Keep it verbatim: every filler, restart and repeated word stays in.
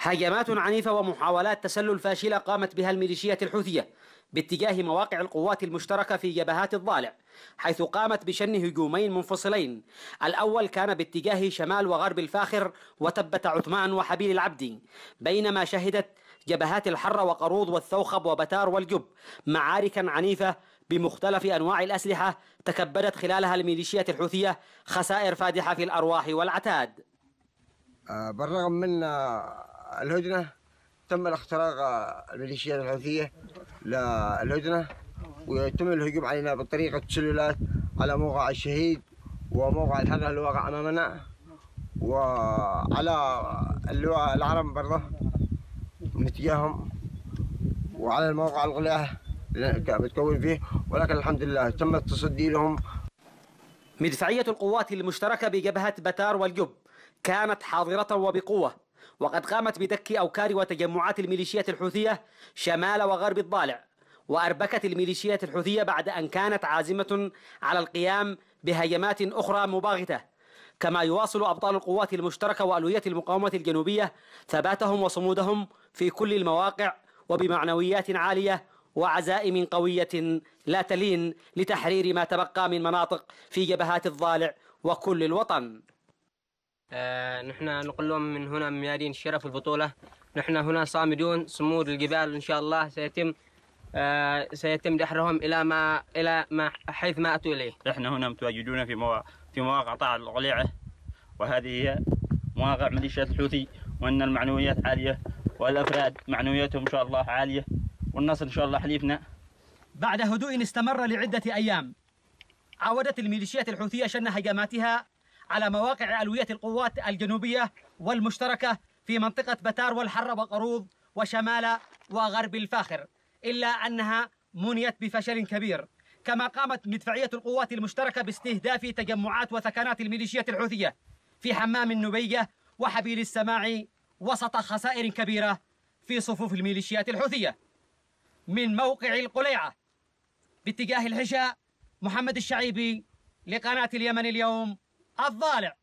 هجمات عنيفة ومحاولات تسلل فاشلة قامت بها الميليشيات الحوثية باتجاه مواقع القوات المشتركة في جبهات الضالع، حيث قامت بشن هجومين منفصلين. الأول كان باتجاه شمال وغرب الفاخر وتبة عثمان وحبيل العبدي، بينما شهدت جبهات الحرة وقروض والثوخب وبتار والجب معاركا عنيفة بمختلف أنواع الأسلحة تكبدت خلالها الميليشيات الحوثية خسائر فادحة في الأرواح والعتاد. بالرغم من الهدنة تم الاختراق الميليشيات الحوثية للهدنة، ويتم الهجوم علينا بطريقة تسللات على موقع الشهيد وموقع الحرة اللي واقع أمامنا، وعلى اللواء العرم برضه من اتجاههم، وعلى الموقع القلعة بتكون فيه، ولكن الحمد لله تم التصدي لهم. مدفعية القوات المشتركة بجبهة بتار والجب كانت حاضرة وبقوة، وقد قامت بدك أوكار وتجمعات الميليشيات الحوثية شمال وغرب الضالع، وأربكت الميليشيات الحوثية بعد أن كانت عازمة على القيام بهجمات أخرى مباغتة. كما يواصل أبطال القوات المشتركة وألوية المقاومة الجنوبية ثباتهم وصمودهم في كل المواقع وبمعنويات عالية وعزائم قوية لا تلين لتحرير ما تبقى من مناطق في جبهات الضالع وكل الوطن. آه نحن نقول لهم من هنا من ميادين الشرف والبطولة، نحن هنا صامدون، صمود الجبال إن شاء الله سيتم آه سيتم دحرهم إلى ما إلى ما حيث ما أتوا إليه. نحن هنا متواجدون في مواقع في مواقع طاع القليعة، وهذه هي مواقع ميليشيات الحوثي، وأن المعنويات عالية والأفراد معنوياتهم إن شاء الله عالية، والنصر إن شاء الله حليفنا. بعد هدوء استمر لعدة أيام، عودت الميليشيات الحوثية شن هجماتها على مواقع ألوية القوات الجنوبية والمشتركة في منطقة بتار والحرة وقروض وشمال وغرب الفاخر، إلا أنها منيت بفشل كبير. كما قامت مدفعية القوات المشتركة باستهداف تجمعات وثكنات الميليشيات الحوثية في حمام النبية وحبيل السماع، وسط خسائر كبيرة في صفوف الميليشيات الحوثية. من موقع القليعة باتجاه الحشا، محمد الشعيبي لقناة اليمن اليوم الضالع.